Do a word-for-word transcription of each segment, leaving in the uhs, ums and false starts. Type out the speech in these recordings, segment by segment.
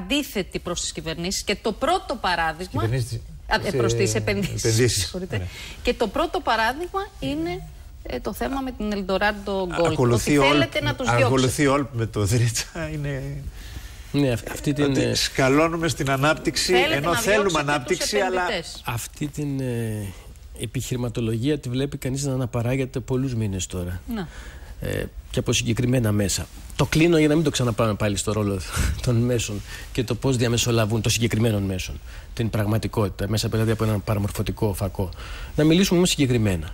αντίθετοι προς τις κυβερνήσεις. Και το πρώτο παράδειγμα. Κυβερνήσεις... Ε, προς τις επενδύσεις. επενδύσεις. Ναι. Και το πρώτο παράδειγμα είναι ε, το θέμα με την Eldorado Gold. Ακολουθεί ότι όλ, θέλετε να τους διώξετε. ακολουθεί όλ με το Δρίτσα. Είναι... Ναι, αυτή την... ότι σκαλώνουμε στην ανάπτυξη, θέλετε ενώ θέλουμε ανάπτυξη, αλλά... Αυτή την ε, επιχειρηματολογία τη βλέπει κανείς να αναπαράγεται πολλούς μήνες τώρα. Να. Ε, και από συγκεκριμένα μέσα. Το κλείνω για να μην το ξαναπάμε πάλι στο ρόλο των μέσων και το πώς διαμεσολαβούν των συγκεκριμένων μέσων την πραγματικότητα, μέσα δηλαδή από έναν παραμορφωτικό φακό. Να μιλήσουμε όμως συγκεκριμένα.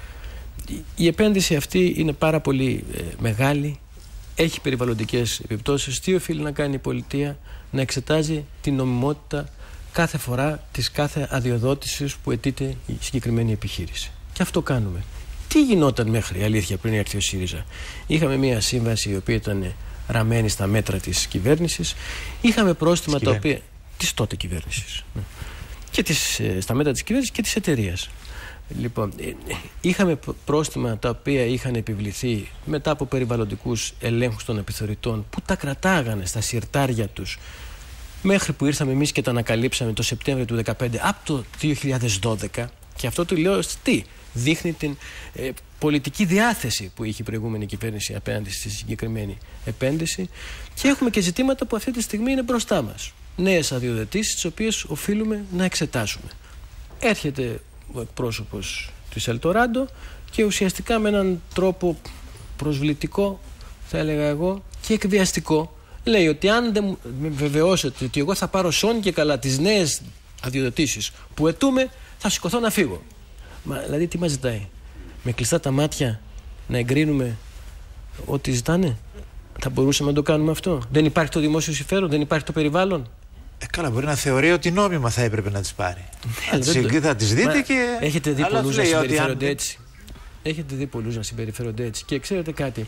Η, η επένδυση αυτή είναι πάρα πολύ ε, μεγάλη, έχει περιβαλλοντικές επιπτώσεις. Τι οφείλει να κάνει η πολιτεία? Να εξετάζει την νομιμότητα κάθε φορά της κάθε αδειοδότησης που αιτείται η συγκεκριμένη επιχείρηση. Και αυτό κάνουμε. Τι γινόταν μέχρι, αλήθεια, πριν έρθει ο ΣΥΡΙΖΑ? Είχαμε μια σύμβαση η οποία ήταν ραμμένη στα μέτρα της κυβέρνησης. Είχαμε πρόστιμα τα οποία... της τότε κυβέρνησης. Ναι. Και τις, στα μέτρα της κυβέρνησης και της εταιρείας. Λοιπόν, είχαμε πρόστιμα τα οποία είχαν επιβληθεί μετά από περιβαλλοντικούς ελέγχους των επιθεωρητών που τα κρατάγανε στα συρτάρια τους μέχρι που ήρθαμε εμείς και τα ανακαλύψαμε το Σεπτέμβριο του δύο χιλιάδες δεκαπέντε από το δύο χιλιάδες δώδεκα. Και αυτό το λέω τι? Δείχνει την ε, πολιτική διάθεση που είχε η προηγούμενη κυβέρνηση απέναντι στη συγκεκριμένη επένδυση. Και έχουμε και ζητήματα που αυτή τη στιγμή είναι μπροστά μας. Νέες αδειοδοτήσεις, τις οποίες οφείλουμε να εξετάσουμε. Έρχεται ο εκπρόσωπος της Eldorado και ουσιαστικά με έναν τρόπο προσβλητικό, θα έλεγα εγώ, και εκβιαστικό, λέει ότι αν δεν με βεβαιώσετε ότι εγώ θα πάρω σόν και καλά τις νέες αδειοδοτήσεις που αιτούμε, θα σηκωθώ να φύγω. Μα, δηλαδή τι μας ζητάει? Με κλειστά τα μάτια να εγκρίνουμε ό,τι ζητάνε? Θα μπορούσαμε να το κάνουμε αυτό? Δεν υπάρχει το δημόσιο συμφέρον, δεν υπάρχει το περιβάλλον? Ε, καλά, μπορεί να θεωρεί ότι νόμιμα θα έπρεπε να τις πάρει. Ναι, θα, τις, θα τις δείτε. Μα, και... Έχετε δει πολλούς να συμπεριφέρονται αν... έτσι. Έχετε δει πολλούς να συμπεριφέρονται έτσι. Και ξέρετε κάτι,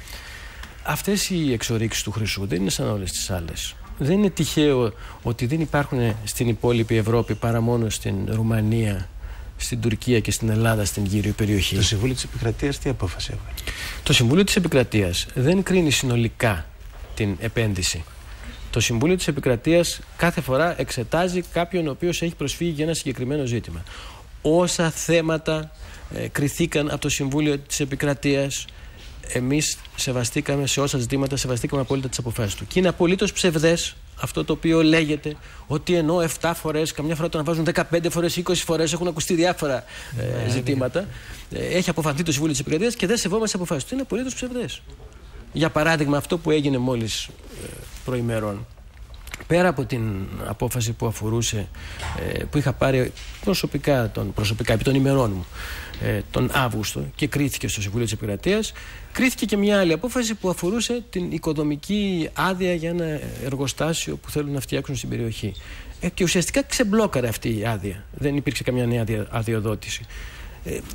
αυτές οι εξορίξεις του χρυσού δεν είναι σαν όλες τις άλλες. Δεν είναι τυχαίο ότι δεν υπάρχουν στην υπόλοιπη Ευρώπη παρά μόνο στην Ρουμανία, στην Τουρκία και στην Ελλάδα, στην γύρω περιοχή. Το Συμβούλιο της Επικρατείας τι απόφαση έβγαλε? Το Συμβούλιο της Επικρατείας δεν κρίνει συνολικά την επένδυση. Το Συμβούλιο της Επικρατείας κάθε φορά εξετάζει κάποιον ο οποίος έχει προσφύγει για ένα συγκεκριμένο ζήτημα. Όσα θέματα ε, κριθήκαν από το Συμβούλιο της Επικρατείας, εμείς σεβαστήκαμε σε όσα ζητήματα, σεβαστήκαμε απόλυτα τις αποφάσεις του. Και είναι απολύτως ψευδές αυτό το οποίο λέγεται ότι ενώ επτά φορές, καμιά φορά το αναβάζουν δεκαπέντε φορές, είκοσι φορές, έχουν ακουστεί διάφορα ε, ζητήματα, ε, έχει αποφανθεί το Συμβούλιο της Επικρατείας και δεν σεβόμαστε τις αποφάσεις του. Είναι απολύτως ψευδές. Για παράδειγμα, αυτό που έγινε μόλις ε, προημερών, πέρα από την απόφαση που αφορούσε, ε, που είχα πάρει προσωπικά, τον, προσωπικά επί των ημερών μου, ε, τον Αύγουστο και κρίθηκε στο Συμβούλιο της Επικρατείας, κρίθηκε και μια άλλη απόφαση που αφορούσε την οικοδομική άδεια για ένα εργοστάσιο που θέλουν να φτιάξουν στην περιοχή. Ε, και ουσιαστικά ξεμπλόκαρε αυτή η άδεια. Δεν υπήρξε καμιά νέα αδειοδότηση. Ε, ε,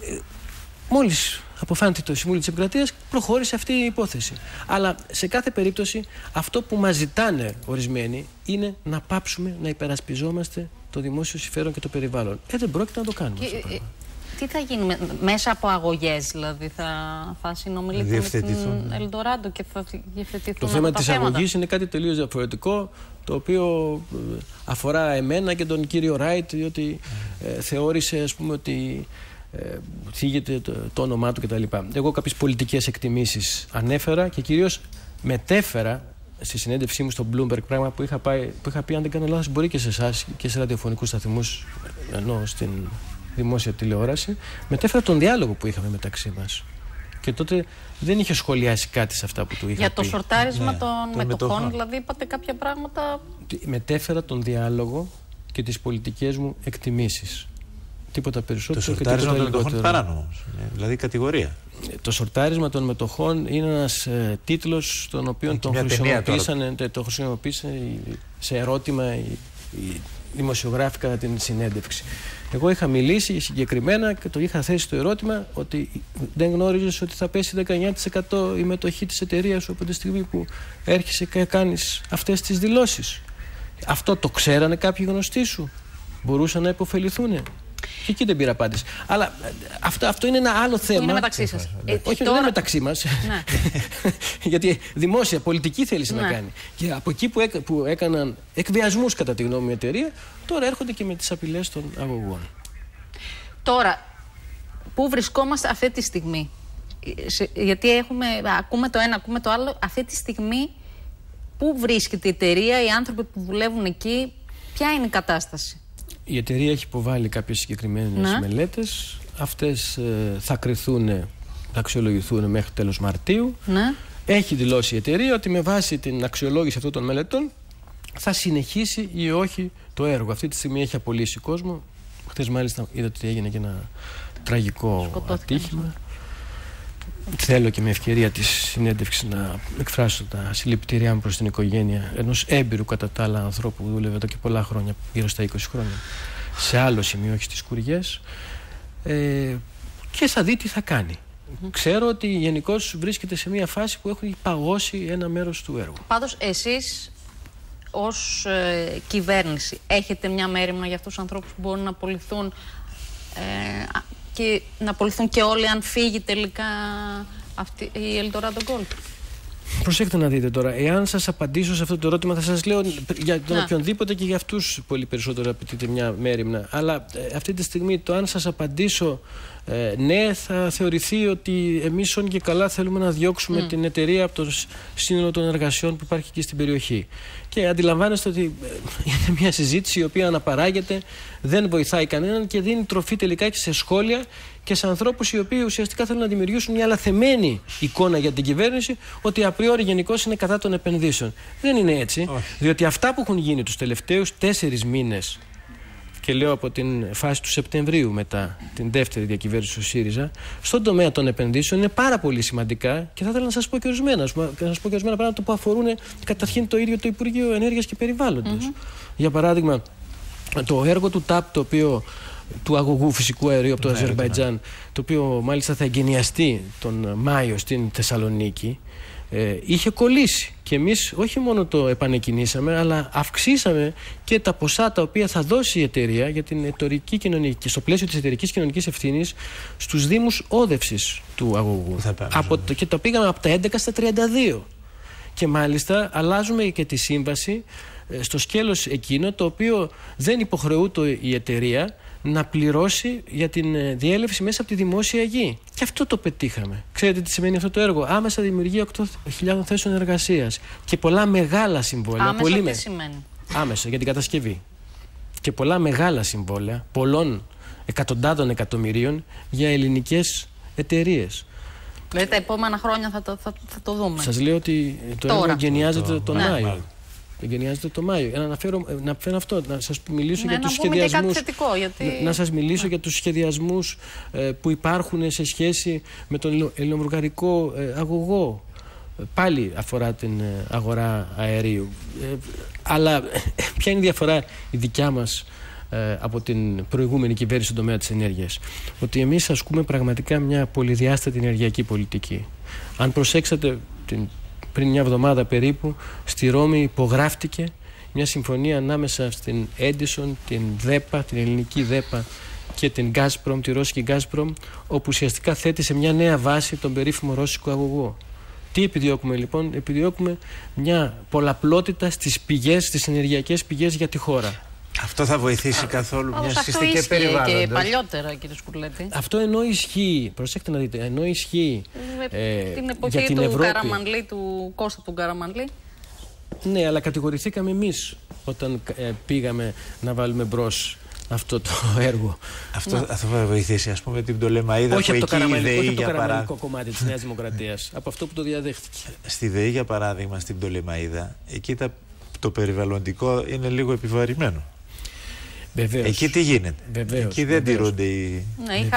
μόλις αποφάνθηκε το Συμβούλιο της Επικρατείας, προχώρησε αυτή η υπόθεση. Αλλά σε κάθε περίπτωση αυτό που μας ζητάνε ορισμένοι είναι να πάψουμε να υπερασπιζόμαστε το δημόσιο συμφέρον και το περιβάλλον. Ε, δεν πρόκειται να το κάνουμε και, αυτό. Ε, τι θα γίνει με, μέσα από αγωγές, δηλαδή θα, θα συνομιλήσουμε με την Eldorado και θα διευθετηθούν? Το θέμα της αγωγής είναι κάτι τελείως διαφορετικό, το οποίο αφορά εμένα και τον κύριο Ράιτ, διότι ε, θεώρησε, ας πούμε, ότι Ε, θίγεται το, το όνομά του κτλ. Εγώ κάποιες πολιτικές εκτιμήσεις ανέφερα και κυρίως μετέφερα στη συνέντευξή μου στο Bloomberg, πράγμα που είχα, πάει, που είχα πει, αν δεν κάνω λάθος, μπορεί και σε εσάς και σε ραδιοφωνικούς σταθμούς, ενώ στην δημόσια τηλεόραση, μετέφερα τον διάλογο που είχαμε μεταξύ μας. Και τότε δεν είχε σχολιάσει κάτι σε αυτά που του είχα Για πει. το σορτάρισμα ναι, των μετοχών, μετοχών, δηλαδή είπατε κάποια πράγματα? Μετέφερα τον διάλογο και τις πολιτικές μου εκτιμήσεις. Τίποτα περισσότερο. Το σορτάρισμα των μετοχών είναι παράνομο. Δηλαδή κατηγορία. Το σορτάρισμα των μετοχών είναι ένας ε, τίτλος τον οποίο τον χρησιμοποίησαν, το χρησιμοποίησαν σε ερώτημα οι, οι δημοσιογράφοι κατά την συνέντευξη. Εγώ είχα μιλήσει συγκεκριμένα και το είχα θέσει το ερώτημα ότι δεν γνώριζες ότι θα πέσει δεκαεννιά τοις εκατό η μετοχή της εταιρείας σου από τη στιγμή που έρχεσαι και κάνεις αυτές τις δηλώσεις. Αυτό το ξέρανε κάποιοι γνωστοί σου? Μπορούσαν να υποφεληθούν? Και εκεί δεν πήρα απάντηση. Αλλά αυτό, αυτό είναι ένα άλλο θέμα. Είναι μεταξύ σας. Ε, Όχι, τώρα... δεν είναι μεταξύ μας. Ναι. Γιατί δημόσια, πολιτική θέληση ναι. να κάνει. Και από εκεί που, έκα, που έκαναν εκβιασμούς κατά τη γνώμη μου η εταιρεία, τώρα έρχονται και με τις απειλές των αγωγών. Τώρα, πού βρισκόμαστε αυτή τη στιγμή? Γιατί έχουμε, ακούμε το ένα, ακούμε το άλλο. Αυτή τη στιγμή, πού βρίσκεται η εταιρεία, οι άνθρωποι που δουλεύουν εκεί, ποια είναι η κατάσταση? Η εταιρεία έχει υποβάλει κάποιες συγκεκριμένες ναι. μελέτες. Αυτές ε, θα κριθούν, θα αξιολογηθούν μέχρι τέλος Μαρτίου. Ναι. Έχει δηλώσει η εταιρεία ότι με βάση την αξιολόγηση αυτών των μελετών θα συνεχίσει ή όχι το έργο. Αυτή τη στιγμή έχει απολύσει κόσμο. Χθες μάλιστα είδατε ότι έγινε και ένα τραγικό Σκοτώθηκε ατύχημα. Ναι. Θέλω και με ευκαιρία της συνέντευξης να εκφράσω τα συλληπιτήριά μου προς την οικογένεια ενός έμπειρου κατά τα άλλα ανθρώπου που δούλευε εδώ και πολλά χρόνια, γύρω στα είκοσι χρόνια, σε άλλο σημείο, όχι στις Κουριές, ε, και θα δει τι θα κάνει. Mm-hmm. Ξέρω ότι γενικώς βρίσκεται σε μια φάση που έχει παγώσει ένα μέρος του έργου. Πάντως εσείς ως ε, κυβέρνηση έχετε μια μέριμνα για αυτούς τους ανθρώπους που μπορούν να απολυθούν ε, και να απολυθούν και όλοι αν φύγει τελικά αυτή η Eldorado Gold? Προσέξτε να δείτε τώρα, εάν σας απαντήσω σε αυτό το ερώτημα θα σας λέω για τον οποιονδήποτε και για αυτούς πολύ περισσότερο απαιτείται μια μέριμνα. Αλλά ε, αυτή τη στιγμή το αν σας απαντήσω ε, ναι, θα θεωρηθεί ότι εμείς όν και καλά θέλουμε να διώξουμε mm. την εταιρεία από το σύνολο των εργασιών που υπάρχει εκεί στην περιοχή. Και αντιλαμβάνεστε ότι είναι μια συζήτηση η οποία αναπαράγεται, δεν βοηθάει κανέναν και δίνει τροφή τελικά και σε σχόλια και σε ανθρώπους οι οποίοι ουσιαστικά θέλουν να δημιουργήσουν μια λαθεμένη εικόνα για την κυβέρνηση ότι απριόρι γενικώς είναι κατά των επενδύσεων. Δεν είναι έτσι, όχι. Διότι αυτά που έχουν γίνει τους τελευταίους τέσσερις μήνες, και λέω από την φάση του Σεπτεμβρίου μετά την δεύτερη διακυβέρνηση του ΣΥΡΙΖΑ, στον τομέα των επενδύσεων είναι πάρα πολύ σημαντικά και θα ήθελα να σας πω και ορισμένα, να σας πω και ορισμένα πράγματα που αφορούν καταρχήν το ίδιο το Υπουργείο Ενέργειας και Περιβάλλοντος. Mm-hmm. Για παράδειγμα, το έργο του ΤΑΠ, το οποίο, του αγωγού φυσικού αερίου από το ναι, Αζερμπαϊτζάν, ναι. το οποίο μάλιστα θα εγκαινιαστεί τον Μάιο στην Θεσσαλονίκη, ε, είχε κολλήσει. Και εμείς όχι μόνο το επανεκκινήσαμε, αλλά αυξήσαμε και τα ποσά τα οποία θα δώσει η εταιρεία για την εταιρική κοινωνική, στο πλαίσιο της εταιρικής κοινωνικής ευθύνης στους δήμους όδευσης του αγωγού. Από, και το πήγαμε από τα έντεκα στα τριάντα δύο. Και μάλιστα αλλάζουμε και τη σύμβαση στο σκέλος εκείνο το οποίο δεν υποχρεούται η εταιρεία να πληρώσει για την διέλευση μέσα από τη δημόσια γη. Και αυτό το πετύχαμε. Ξέρετε τι σημαίνει αυτό το έργο? Άμεσα δημιουργεί οκτώ χιλιάδες θέσεων εργασίας και πολλά μεγάλα συμβόλαια. Άμεσα πολύ τι με... σημαίνει? Άμεσα για την κατασκευή. Και πολλά μεγάλα συμβόλαια πολλών εκατοντάδων εκατομμυρίων για ελληνικές εταιρείες. Δηλαδή τα επόμενα χρόνια θα το, θα, θα το δούμε. Σας λέω ότι το έργο εγκαινιάζεται το, τον ναι. Μάιο. Εγκαινιάζεται το Μάιο. Να αναφέρω, να αναφέρω αυτό, να σας μιλήσω ναι, για τους σχεδιασμούς. Γιατί... Να, να σας μιλήσω ναι. για τους σχεδιασμούς ε, που υπάρχουν σε σχέση με τον ελληνοβουλγαρικό ε, αγωγό. Πάλι αφορά την ε, αγορά αερίου. Ε, αλλά ε, ποια είναι η διαφορά η δικιά μας ε, από την προηγούμενη κυβέρνηση στον τομέα της ενέργειας? Ότι εμείς ασκούμε πραγματικά μια πολυδιάστατη ενεργειακή πολιτική. Αν προσέξατε την πριν μια εβδομάδα περίπου, στη Ρώμη υπογράφτηκε μια συμφωνία ανάμεσα στην Edison, την ΔΕΠΑ, την ελληνική ΔΕΠΑ και την Gazprom, τη ρώσικη Gazprom, όπου ουσιαστικά θέτει σε μια νέα βάση τον περίφημο ρώσικο αγωγό. Τι επιδιώκουμε λοιπόν? Επιδιώκουμε μια πολλαπλότητα στις πηγές, στις ενεργειακές πηγές για τη χώρα. Αυτό θα βοηθήσει καθόλου μια συστική περιβάλλοντος? Και παλιότερα, κύριε Σκουρλέτη. Αυτό ενώ ισχύει, προσέξτε να δείτε, ενώ ισχύει ε, την εποχή για την του Ευρώπη... Καραμανλή, του Κώστα του Καραμανλή. Ναι, αλλά κατηγορηθήκαμε εμείς όταν ε, πήγαμε να βάλουμε μπρος αυτό το έργο. Αυτό, αυτό θα βοηθήσει, ας πούμε, την Πτολεμαΐδα όχι που από το εκεί η ΔΕΗ, όχι από το για καραμανλικό κομμάτι της Νέας Δημοκρατίας, από αυτό που το διαδέχτηκε. Στη ΔΕΗ, για παράδειγμα, στην Πτολεμαΐδα, εκεί τα, το περιβαλλοντικό είναι λίγο επιβαρημένο. Βεβαίως. Εκεί τι γίνεται? Βεβαίως, εκεί δεν βεβαίως. τηρούνται οι... Ναι, είχα...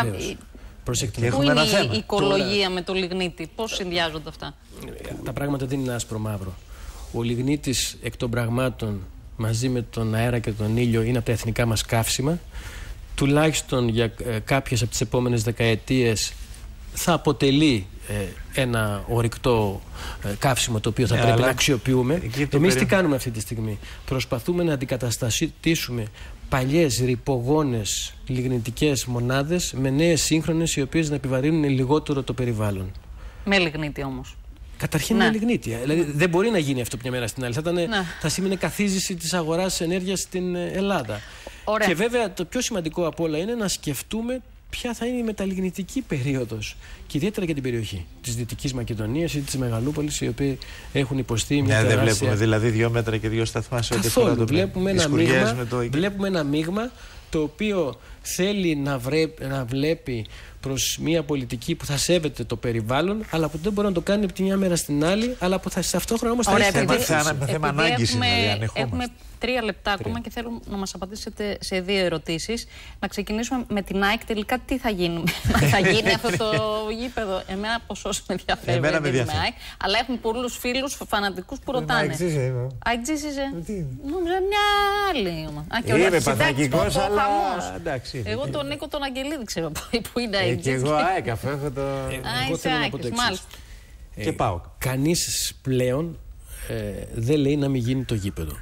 Πού είναι η οικολογία Τώρα... με το λιγνίτη? Πώς συνδυάζονται αυτά? Τα πράγματα δεν είναι άσπρο μαύρο. Ο λιγνίτης εκ των πραγμάτων μαζί με τον αέρα και τον ήλιο είναι από τα εθνικά μας καύσιμα. Τουλάχιστον για κάποιες από τις επόμενες δεκαετίες θα αποτελεί ε, ένα ορυκτό ε, καύσιμο το οποίο θα yeah, πρέπει να αξιοποιούμε. Εμείς περί... τι κάνουμε αυτή τη στιγμή? Προσπαθούμε να αντικαταστήσουμε παλιές ρυπογόνες λιγνητικές μονάδες με νέες σύγχρονες, οι οποίες να επιβαρύνουν λιγότερο το περιβάλλον. Με λιγνίτη όμως. Καταρχήν ναι. με λιγνίτη. Δηλαδή δεν μπορεί να γίνει αυτό από μια μέρα στην άλλη. Θα, ήταν, ναι. θα σήμαινε καθίζηση της αγοράς ενέργειας στην Ελλάδα. Ωραία. Και βέβαια το πιο σημαντικό από όλα είναι να σκεφτούμε ποια θα είναι η μεταλιγνητική περίοδος, και ιδιαίτερα για την περιοχή της Δυτικής Μακεδονίας ή της Μεγαλούπολης, οι οποίοι έχουν υποστεί μια ναι, τεράστια... Δεν βλέπουμε δηλαδή δύο μέτρα και δύο σταθμά σε ό,τι αφορά το βλέπουμε ένα, μείγμα, το... βλέπουμε ένα μείγμα το οποίο θέλει να, βρέ... να βλέπει προς μια πολιτική που θα σέβεται το περιβάλλον, αλλά που δεν μπορεί να το κάνει από τη μια μέρα στην άλλη, αλλά που θα ταυτόχρονα όμως θα έχει θέμα ανάγκης. Έχουμε τρία λεπτά ακόμα και θέλω να μας απαντήσετε σε δύο ερωτήσεις. Να ξεκινήσουμε με την ΑΕΚ. Τελικά τι θα γίνει, θα γίνει αυτό το γήπεδο? Εμένα ποσός με ενδιαφέρει. Εμένα με ενδιαφέρει. Αλλά έχουμε πολλούς φίλους φανατικούς που ρωτάνε. ΑΕΚ είσαι. Νόμιζα μια άλλη. Είμαι παθακικός, αλλά εντάξει. Εγώ τον Νίκο τον Αγγελίδη ξέρω που είναι ΑΕΚ. Και εγώ ΑΕΚ, αφού έχω το... Εγώ θέλω να πω το εξής. Και πάω. Κανείς πλέον δεν λέει να μην γίνει το γήπεδο.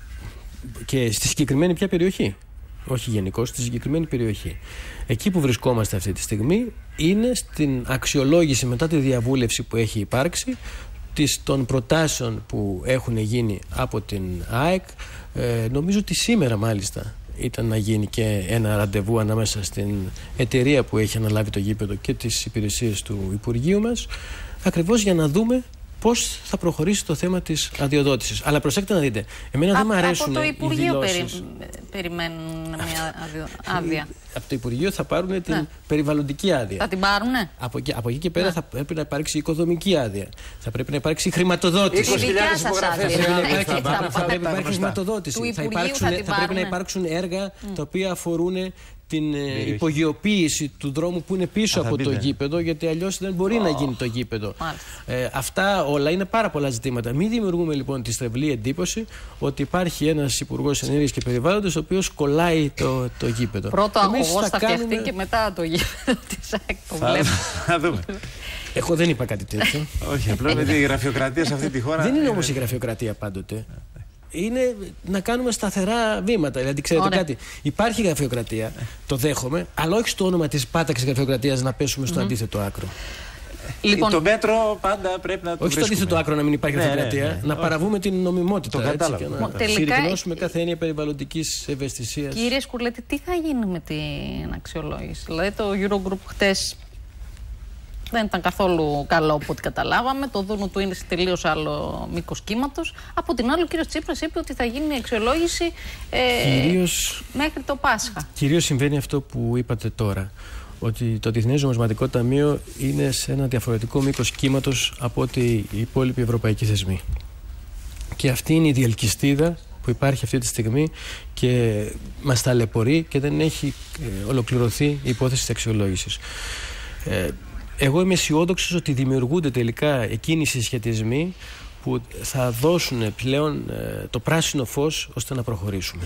Και στη συγκεκριμένη πια περιοχή, όχι γενικώς, στη συγκεκριμένη περιοχή. Εκεί που βρισκόμαστε αυτή τη στιγμή είναι στην αξιολόγηση μετά τη διαβούλευση που έχει υπάρξει των προτάσεων που έχουν γίνει από την ΑΕΚ. Ε, νομίζω ότι σήμερα μάλιστα ήταν να γίνει και ένα ραντεβού ανάμεσα στην εταιρεία που έχει αναλάβει το γήπεδο και τις υπηρεσίες του Υπουργείου μας, ακριβώς για να δούμε πώς θα προχωρήσει το θέμα της αδειοδότησης. Αλλά προσέξτε να δείτε, εμένα Α, δεν μου αρέσουν από το Υπουργείο περι, περιμένουν μια άδεια. Από το Υπουργείο θα πάρουν την ναι. περιβαλλοντική άδεια. Θα την πάρουνε. Από εκεί, από εκεί και πέρα ναι. θα πρέπει να υπάρξει οικοδομική άδεια. Θα πρέπει να υπάρξει χρηματοδότηση. είκοσι χιλιάδες υπογραφές. Θα πρέπει να υπάρξει χρηματοδότηση. Θα, υπάρξουν, θα πρέπει να υπάρξουν έργα mm. τα οποία αφορούν την περιοχή. Υπογειοποίηση του δρόμου που είναι πίσω Α, από το γήπεδο, γιατί αλλιώς δεν μπορεί oh. να γίνει το γήπεδο. Ε, αυτά όλα είναι πάρα πολλά ζητήματα. Μην δημιουργούμε λοιπόν τη στρεβλή εντύπωση ότι υπάρχει ένας υπουργός ενέργειας και περιβάλλοντος ο οποίος κολλάει το, το γήπεδο. Πρώτο αγωγός θα κάνουμε... φτιαχτεί και μετά το γήπεδο της ΑΕΚ. Το βλέπω. Θα δούμε. Εγώ δεν είπα κάτι τέτοιο. Όχι, απλά με τη γραφειοκρατία σε αυτή τη χώρα. Δεν είναι όμως η γραφειοκρατία πάντοτε. Είναι να κάνουμε σταθερά βήματα. Δηλαδή, ξέρετε Ωραία. κάτι, υπάρχει γραφειοκρατία, το δέχομαι, αλλά όχι στο όνομα της πάταξης γραφειοκρατίας να πέσουμε στο mm-hmm. αντίθετο άκρο. Λοιπόν, το μέτρο πάντα πρέπει να το όχι στο αντίθετο άκρο να μην υπάρχει ναι, γραφειοκρατία, ναι, ναι, ναι. να παραβούμε την νομιμότητα. Το έτσι, και να τελικά... συρρυκνώσουμε κάθε έννοια περιβαλλοντικής ευαισθησίας. Κύριε Σκουλέτη, τι θα γίνει με την αξιολόγηση? Δηλαδή, το Eurogroup χτες δεν ήταν καθόλου καλό από ό,τι καταλάβαμε. Το δούνο του είναι σε τελείως άλλο μήκος κύματος. Από την άλλη, ο κύριος Τσίπρας είπε ότι θα γίνει η αξιολόγηση ε, κυρίως, μέχρι το Πάσχα. Κυρίως συμβαίνει αυτό που είπατε τώρα. Ότι το Διεθνές Νομισματικό Ταμείο είναι σε ένα διαφορετικό μήκος κύματος από ότι οι υπόλοιποι ευρωπαϊκοί θεσμοί. Και αυτή είναι η διελκυστίδα που υπάρχει αυτή τη στιγμή και μας ταλαιπωρεί και δεν έχει ε, ολοκληρωθεί η υπόθεση της αξιολόγησης. Ε, Εγώ είμαι αισιόδοξος ότι δημιουργούνται τελικά εκείνοι οι συσχετισμοί που θα δώσουν πλέον ε, το πράσινο φως ώστε να προχωρήσουμε.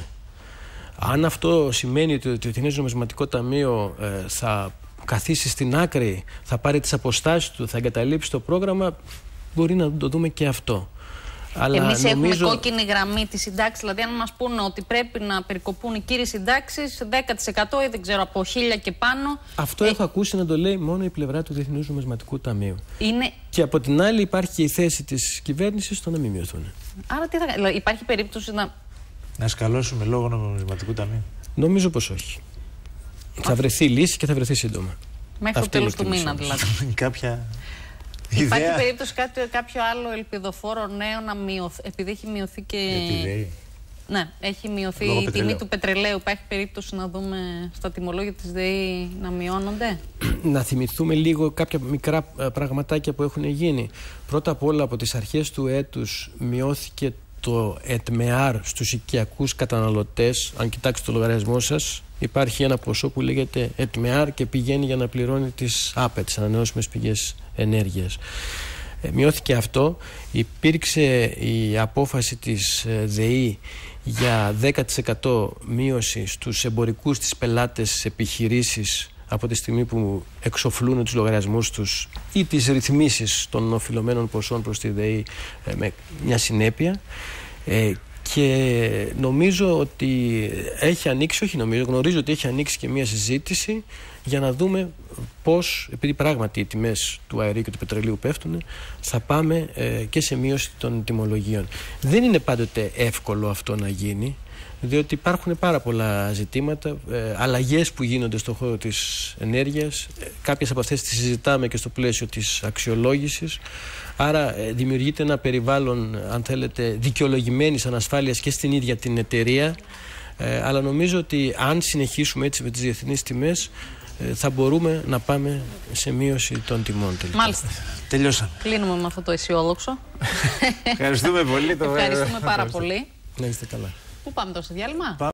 Αν αυτό σημαίνει ότι το Διεθνές Νομισματικό Ταμείο ε, θα καθίσει στην άκρη, θα πάρει τις αποστάσεις του, θα εγκαταλείψει το πρόγραμμα, μπορεί να το δούμε και αυτό. Εμείς νομίζω... έχουμε κόκκινη γραμμή τη συντάξη. Δηλαδή, αν μας πούνε ότι πρέπει να περικοπούν οι κύριες συντάξεις δέκα τοις εκατό ή δεν ξέρω από χίλια και πάνω. Αυτό ε... έχω ακούσει να το λέει μόνο η πλευρά του Διεθνούς Νομισματικού Ταμείου. Είναι... Και από την άλλη, υπάρχει και η θέση της κυβέρνησης στο να μην μειωθούν. Άρα, τι θα... δηλαδή, υπάρχει περίπτωση να. Να σκαλώσουμε λόγω Νομισματικού Ταμείου? Νομίζω πως όχι. Α. Θα βρεθεί λύση και θα βρεθεί σύντομα. Μέχρι το τέλος του μήνα, δηλαδή. Κάποια. Υπάρχει ιδέα... περίπτωση κάποιο, κάποιο άλλο ελπιδοφόρο νέο να μειωθεί, επειδή έχει μειωθεί και. Επειδή... Ναι, έχει μειωθεί Λόγω η πετρελαίου. τιμή του πετρελαίου. Υπάρχει περίπτωση να δούμε στα τιμολόγια της ΔΕΗ να μειώνονται? Να θυμηθούμε λίγο κάποια μικρά πραγματάκια που έχουν γίνει. Πρώτα απ' όλα, από τις αρχές του έτους μειώθηκε το ΕΤΜΕΑΡ στους οικιακούς καταναλωτές. Αν κοιτάξετε το λογαριασμό σας, υπάρχει ένα ποσό που λέγεται ΕΤΜΕΑΡ και πηγαίνει για να πληρώνει τις ΑΠΕ, τις ανανεώσιμες πηγές ενέργειας. Ε, μειώθηκε αυτό. Υπήρξε η απόφαση της ΔΕΗ για δέκα τοις εκατό μείωση στους εμπορικούς της πελάτες επιχειρήσεις από τη στιγμή που εξοφλούν τους λογαριασμούς τους ή τις ρυθμίσεις των οφειλωμένων ποσών προς τη ΔΕΗ με μια συνέπεια. Ε, και νομίζω ότι έχει ανοίξει, όχι νομίζω, γνωρίζω ότι έχει ανοίξει και μια συζήτηση για να δούμε πώς, επειδή πράγματι οι τιμές του αερίου και του πετρελαίου πέφτουν, θα πάμε ε, και σε μείωση των τιμολογίων. Δεν είναι πάντοτε εύκολο αυτό να γίνει, διότι υπάρχουν πάρα πολλά ζητήματα, ε, αλλαγές που γίνονται στον χώρο της ενέργειας. Ε, κάποιες από αυτές τις συζητάμε και στο πλαίσιο της αξιολόγησης. Άρα ε, δημιουργείται ένα περιβάλλον, αν θέλετε, δικαιολογημένης ανασφάλειας και στην ίδια την εταιρεία. Ε, αλλά νομίζω ότι αν συνεχίσουμε έτσι με τις διεθνείς τιμές, ε, θα μπορούμε να πάμε σε μείωση των τιμών τελικά. Μάλιστα. Τελειώσαμε. Κλείνουμε με αυτό το αισιόδοξο. Ευχαριστούμε πολύ. Ευχαριστούμε πάρα πολύ. Να είστε καλά. Πού πάμε τώρα, στο διάλειμμα?